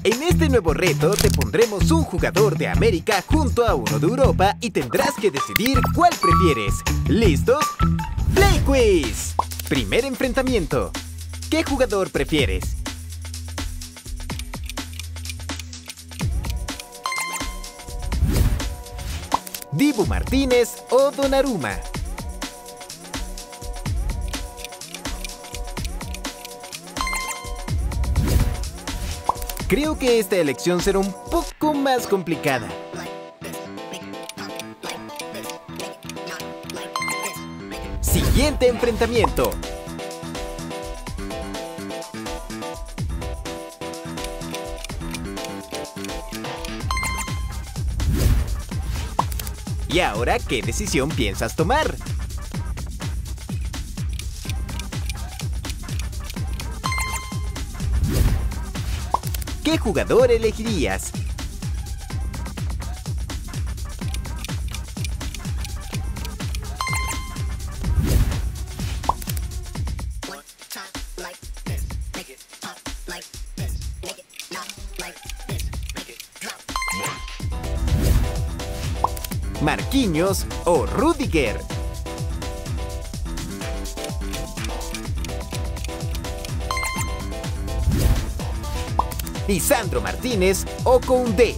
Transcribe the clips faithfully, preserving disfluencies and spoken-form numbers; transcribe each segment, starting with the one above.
En este nuevo reto te pondremos un jugador de América junto a uno de Europa y tendrás que decidir cuál prefieres. ¿Listos? ¡Play Quiz! Primer enfrentamiento. ¿Qué jugador prefieres? ¿Dibu Martínez o Donnarumma? Creo que esta elección será un poco más complicada. Siguiente enfrentamiento. ¿Y ahora qué decisión piensas tomar? ¿Qué jugador elegirías? ¿Marquinhos o Rudiger? ¿Lisandro Martínez o Koundé?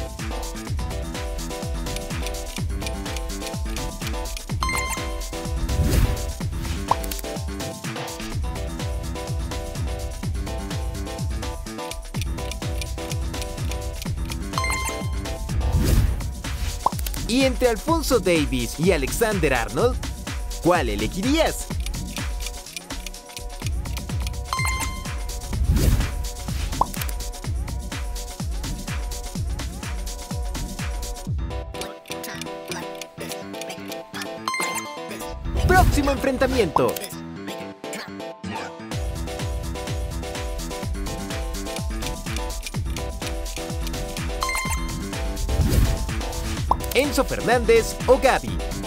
Y entre Alphonso Davies y Alexander Arnold, ¿cuál elegirías? Próximo enfrentamiento. Enzo Fernández o Gavi.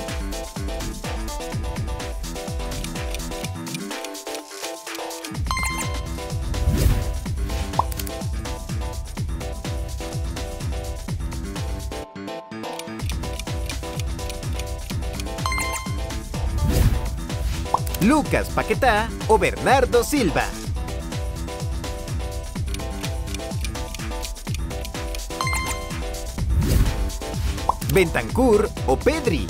Lucas Paquetá o Bernardo Silva. Bentancur o Pedri.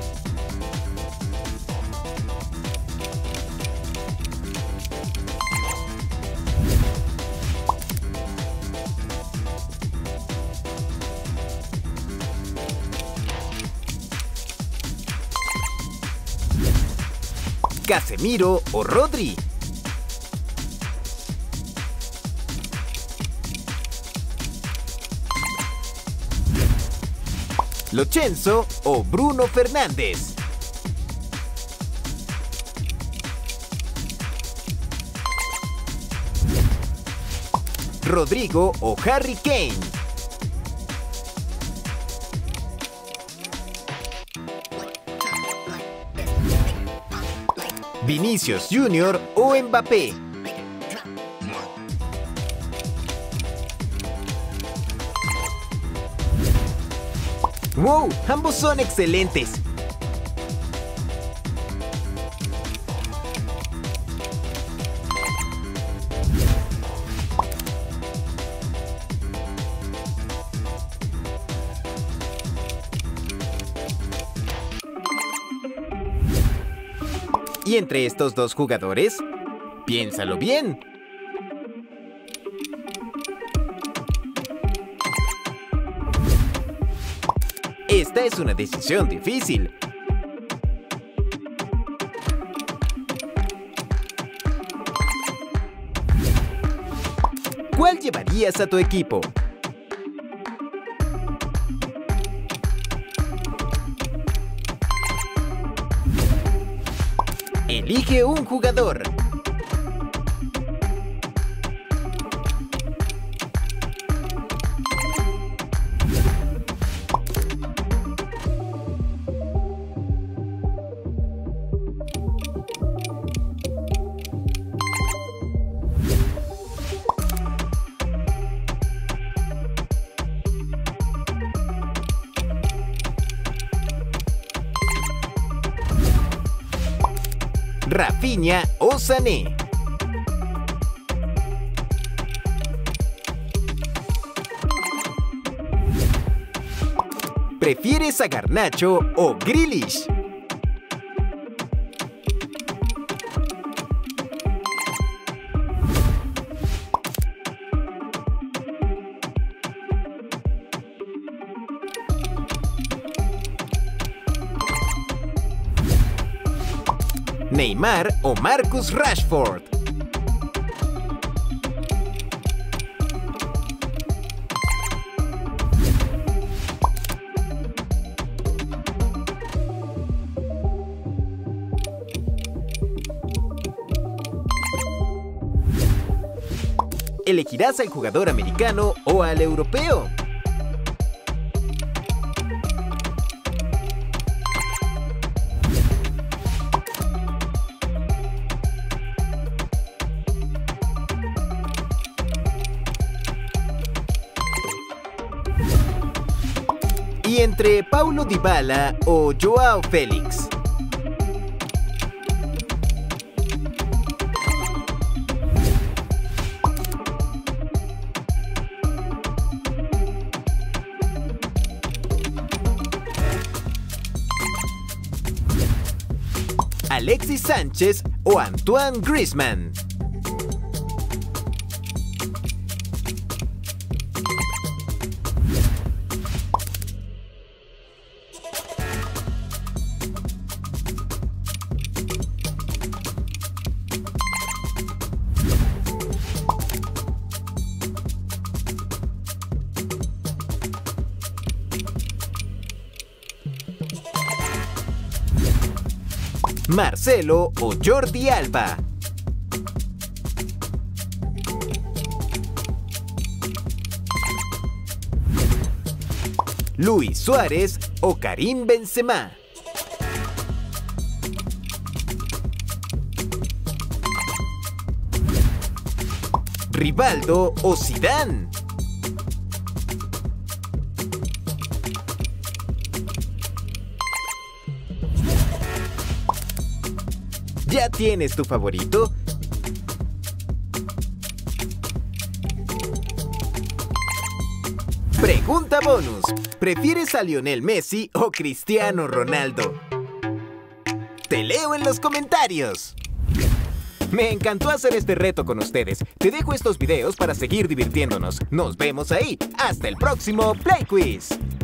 Casemiro o Rodri. Lo Celso o Bruno Fernández. Rodrigo o Harry Kane. Vinicius Junior o Mbappé. ¡Wow! Ambos son excelentes. Y entre estos dos jugadores, piénsalo bien. Esta es una decisión difícil. ¿Cuál llevarías a tu equipo? Elige un jugador. Rafinha o Sané. ¿Prefieres a Garnacho o Grealish? ¿Neymar o Marcus Rashford? ¿Elegirás al jugador americano o al europeo? ¿Y entre Paulo Dybala o Joao Félix? ¿Alexis Sánchez o Antoine Griezmann? ¿Marcelo o Jordi Alba? ¿Luis Suárez o Karim Benzema? ¿Rivaldo o Zidane? ¿Ya tienes tu favorito? Pregunta bonus. ¿Prefieres a Lionel Messi o Cristiano Ronaldo? ¡Te leo en los comentarios! Me encantó hacer este reto con ustedes. Te dejo estos videos para seguir divirtiéndonos. Nos vemos ahí. ¡Hasta el próximo Play Quiz!